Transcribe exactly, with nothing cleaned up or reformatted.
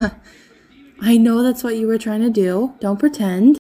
I know that's what you were trying to do. Don't pretend.